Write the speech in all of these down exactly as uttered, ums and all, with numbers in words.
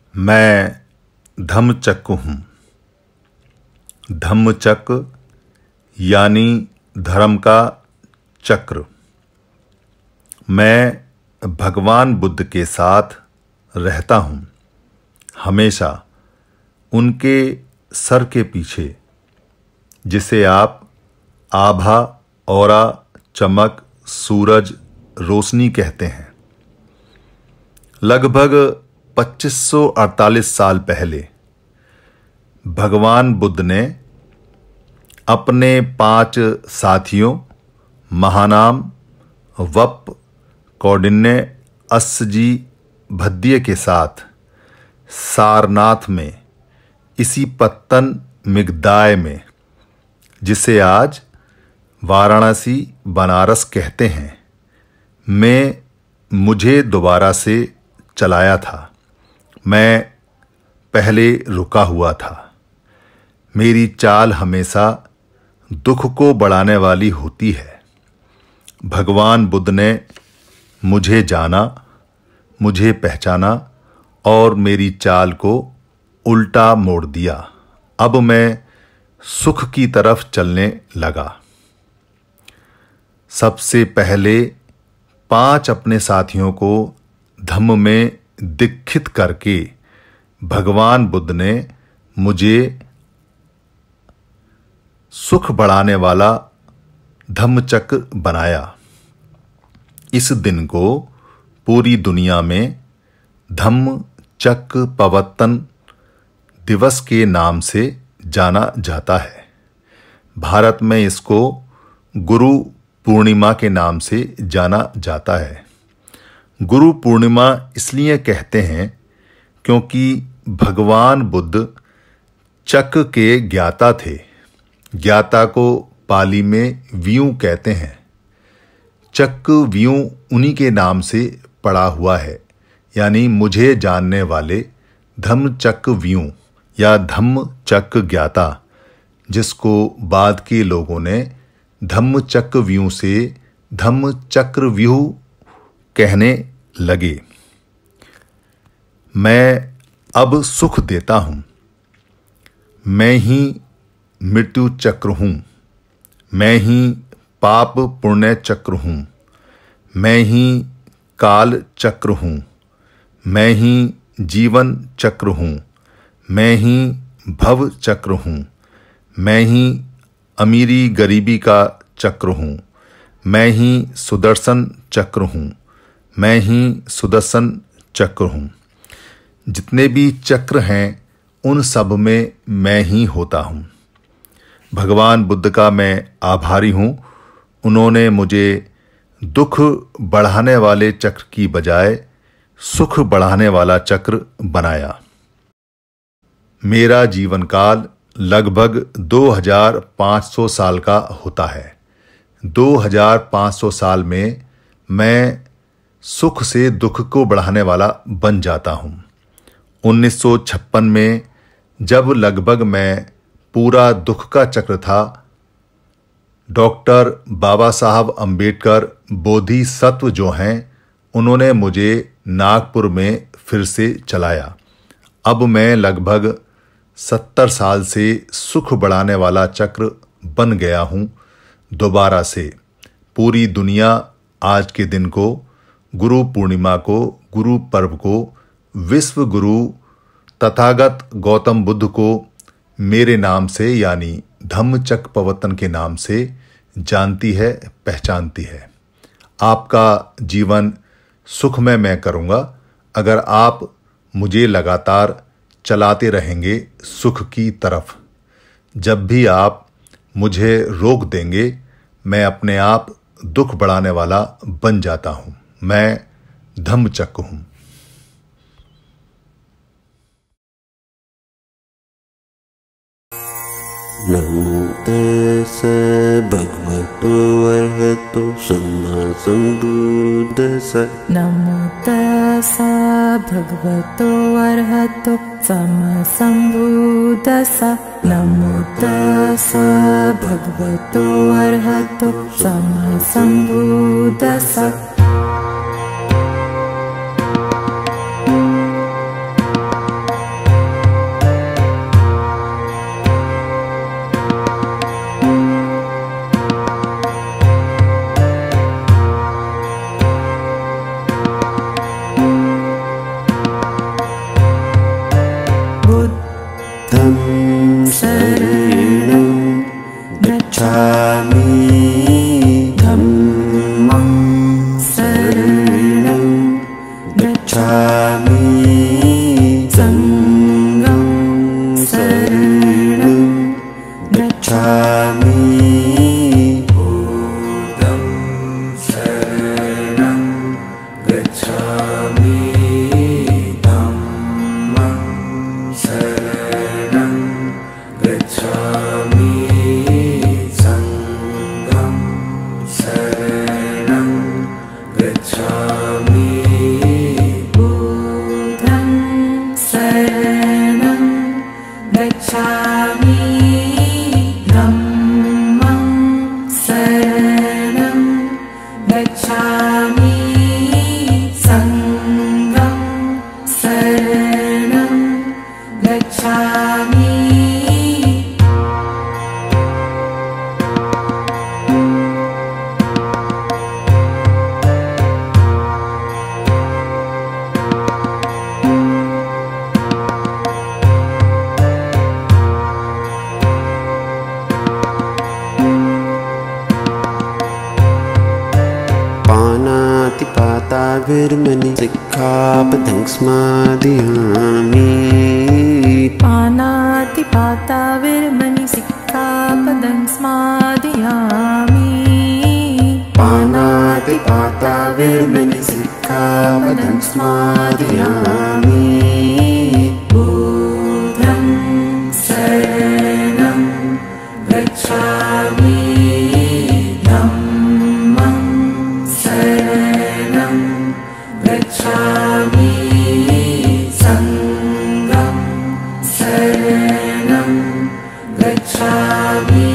मैं धम्मचक्र हूँ। धम्मचक्र यानी धर्म का चक्र। मैं भगवान बुद्ध के साथ रहता हूँ, हमेशा उनके सर के पीछे, जिसे आप आभा, औरा, चमक, सूरज, रोशनी कहते हैं। लगभग पच्चीस सौ अड़तालीस साल पहले भगवान बुद्ध ने अपने पांच साथियों महानाम, वप, कौंडिन्य, अस्सजी, भद्य के साथ सारनाथ में, इसी पत्तन मिगदाय में, जिसे आज वाराणसी बनारस कहते हैं, में मुझे दोबारा से चलाया था। मैं पहले रुका हुआ था। मेरी चाल हमेशा दुख को बढ़ाने वाली होती है। भगवान बुद्ध ने मुझे जाना, मुझे पहचाना और मेरी चाल को उल्टा मोड़ दिया। अब मैं सुख की तरफ चलने लगा। सबसे पहले पांच अपने साथियों को धम्म में दीक्षित करके भगवान बुद्ध ने मुझे सुख बढ़ाने वाला धम्मचक्र बनाया। इस दिन को पूरी दुनिया में धम्मचक्र प्रवर्तन दिवस के नाम से जाना जाता है। भारत में इसको गुरु पूर्णिमा के नाम से जाना जाता है। गुरु पूर्णिमा इसलिए कहते हैं क्योंकि भगवान बुद्ध चक्र के ज्ञाता थे। ज्ञाता को पाली में व्यू कहते हैं। चक्र व्यू उन्हीं के नाम से पड़ा हुआ है, यानी मुझे जानने वाले धम्मचक्र व्यू या धम्मचक्र ज्ञाता, जिसको बाद के लोगों ने धम्मचक्र व्यू से धम्मचक्र व्यू कहने लगे। मैं अब सुख देता हूँ। मैं ही मृत्यु चक्र हूँ। मैं ही पाप पुण्य चक्र हूँ। मैं ही काल चक्र हूँ। मैं ही जीवन चक्र हूँ। मैं ही भव चक्र हूँ। मैं ही अमीरी गरीबी का चक्र हूँ। मैं ही सुदर्शन चक्र हूँ। मैं ही सुदर्शन चक्र हूँ। जितने भी चक्र हैं उन सब में मैं ही होता हूँ। भगवान बुद्ध का मैं आभारी हूँ। उन्होंने मुझे दुख बढ़ाने वाले चक्र की बजाय सुख बढ़ाने वाला चक्र बनाया। मेरा जीवन काल लगभग दो हज़ार पाँच सौ साल का होता है। दो हज़ार पाँच सौ साल में मैं सुख से दुख को बढ़ाने वाला बन जाता हूँ। उन्नीस सौ छप्पन में जब लगभग मैं पूरा दुख का चक्र था, डॉक्टर बाबा साहब अम्बेडकर बोधिसत्व जो हैं, उन्होंने मुझे नागपुर में फिर से चलाया। अब मैं लगभग सत्तर साल से सुख बढ़ाने वाला चक्र बन गया हूँ दोबारा से। पूरी दुनिया आज के दिन को, गुरु पूर्णिमा को, गुरु पर्व को, विश्व गुरु तथागत गौतम बुद्ध को मेरे नाम से यानी धम्मचक्र प्रवर्तन के नाम से जानती है, पहचानती है। आपका जीवन सुखमय मैं करूँगा अगर आप मुझे लगातार चलाते रहेंगे सुख की तरफ। जब भी आप मुझे रोक देंगे, मैं अपने आप दुख बढ़ाने वाला बन जाता हूँ। मैं धम्मचक्र हूँ। नमो तस्सै भगवतो अरहतो सम्मा सम्बुद्दस्सै। नमो तस्सै भगवतो अरहतो सम्मा सम्बुद्दस्सै। नमो तस्सै भगवतो अरहतो सम्मा सम्बुद्दस्सै। धम्मं शरणं गच्छामि संघं शरणं गच्छामि बुद्धं शरणं गच्छामि धम्मं शरणं गच्छामि संघं शरणं गच्छामि पानातिपाता विरमणि सिक्खापदं स्मादयामि पानातिपाता विरमणि सिक्खापदं स्मादयामि पानातिपाता विरमणि सिक्खापदं स्मादयामि बुद्धं शरणं गच्छामि धम्मं शरणं गच्छामि संघं शरणं गच्छामि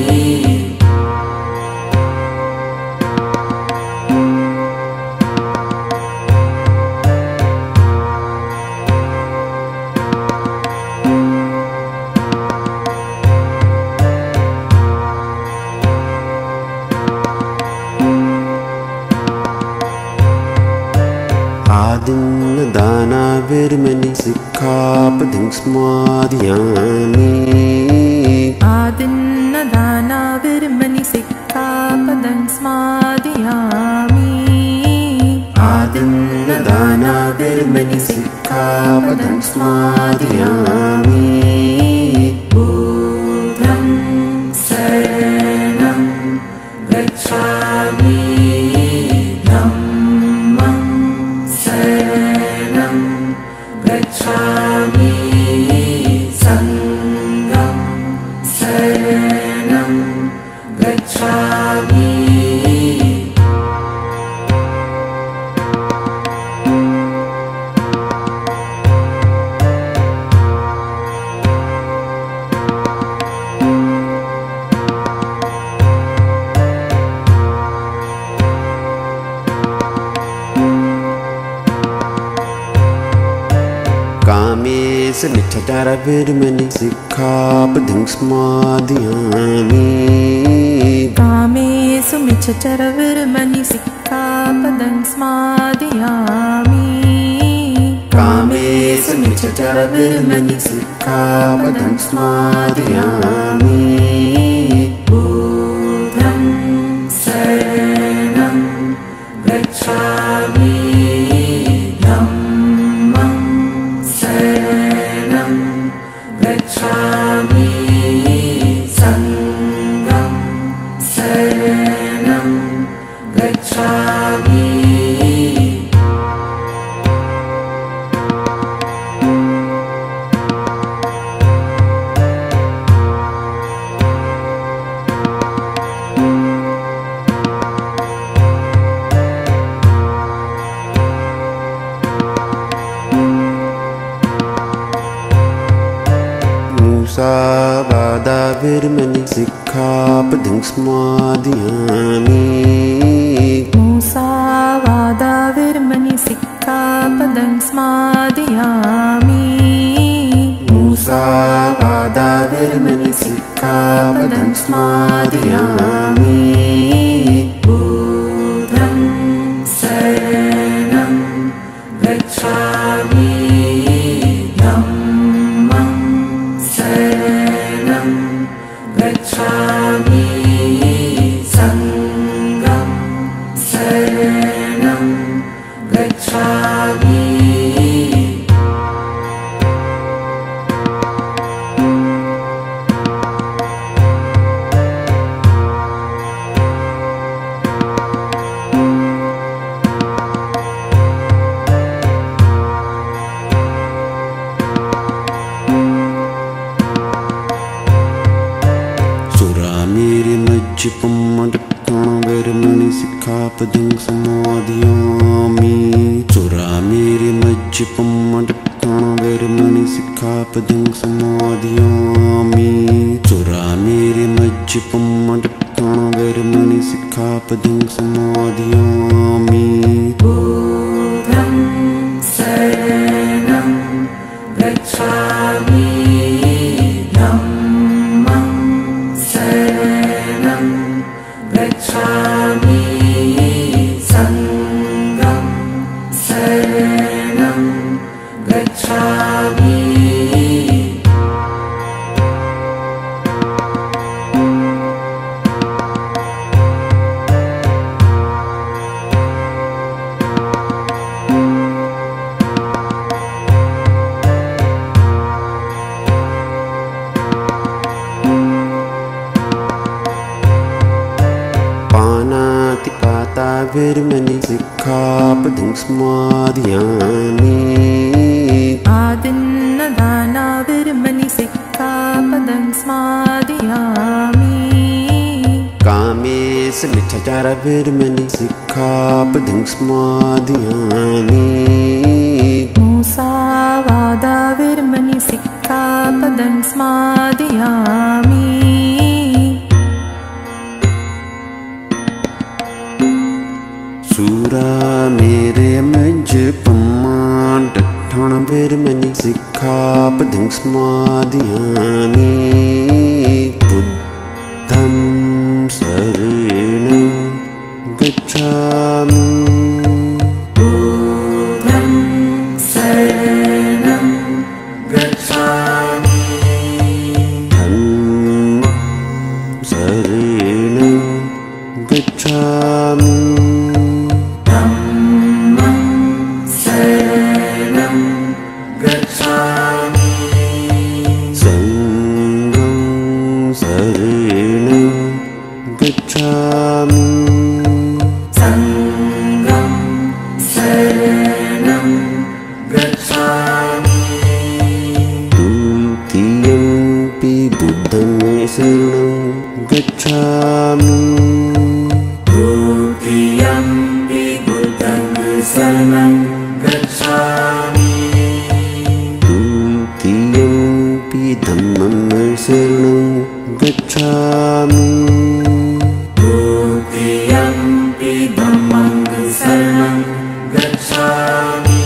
आदिन्नदाना विरमणि सिक्खापदं स्मादयामि आदिन्नदाना विरमणि सिक्खापदं स्मादयामि आदिन्नदाना विरमणि सिक्खापदं स्मादयामि बुद्धं शरणं गच्छामि धम्मं शरणं गच्छामि संघं शरणं गच्छामि कामेशमिच्छटार विरमणि सिक्खापदं स्मादयामि कामेषु मिच्छचर विरमणि सिक्खापदं स्मादयामि कामेषु मिच्छचर विरमणि सिक्खापदं स्मादयामि बुद्धं शरणं गच्छामि धम्मं शरणं गच्छामि संघं शरणं गच्छामि मूसावादा विरमणि सिक्खापदं स्मादयामि मूसावादा विरमणि सिक्खापदं स्मादयामि मूसावादा विरमणि सिक्खापदं स्मादयामि बुद्धं शरणं गच्छामि धम्मं शरणं गच्छामि संघं शरणं गच्छामि सिक्खापदं समादयामि चोरामेरमज्जपमटप्राणवैरमणि सिक्खापदं समादयामि चोरामेरमज्जपमटप्राणवैरमणि सिक्खापदं समादयामि बुद्धं शरणं गच्छामि धम्मं शरणं गच्छामि संघं शरणं गच्छामि पानातिपाताविर्मणि सिक्खापदं समादयामि आदिन्नदानाविर्मणि सिक्खापदं स्मादयामि कामेशमिच्छाचारविर्मणि सिक्खापदं समादयामि मुसावादाविर्मणि सिक्खापदं स्मादयामि शूरामेरमज्जपमाटठणविर्मणि सिक्खापदं समादयामि बुद्धं शरणं गच्छामि बुद्धं शरणं गच्छामि धम्मं शरणं गच्छामि धम्मं शरणं गच्छामि संघं शरणं गच्छामि संघं शरणं गच्छामि द्वितीयंपि बुद्धं शरणं गच्छामि द्वितीयंपि बुद्धं शरणं गच्छामि द्वितीयंपि धम्मं शरणं गच्छामि द्वितीयंपि धम्मं शरणं गच्छामि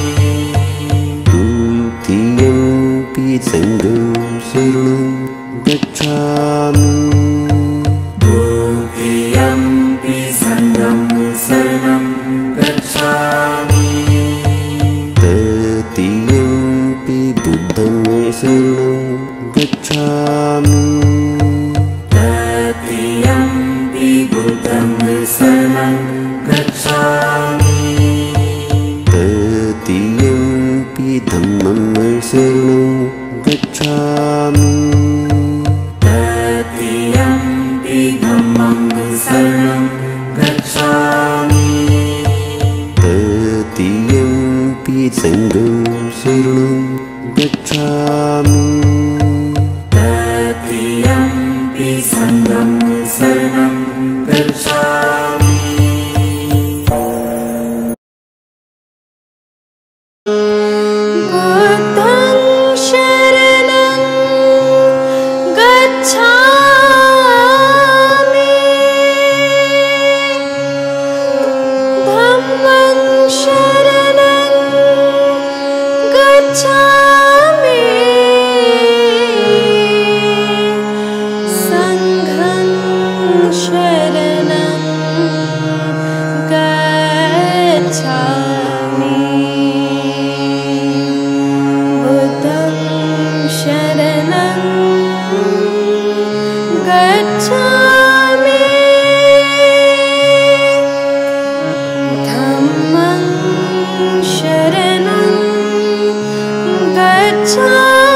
द्वितीयंपि संघं शरणं गच्छामि द्वितीयंपि संघं शरणं गच्छामि तृतीयंपि बुद्धं शरणं गच्छामि तृतीयंपि बुद्धं शरणं गच्छामि तृतीयंपि धम्मं शरणं गच्छामि तृतीयंपि धम्मं शरणं गच्छामि तृतीयंपि संघं शरणं गच्छामि तृतीयंपि संघं शरणं गच्छामि बुद्धं शरणं गच्छामि धम्मं शरणं गच्छामि संघं शरणं गच्छामि बुद्धं शरणं गच्छामि धम्मं शरणं गच्छामि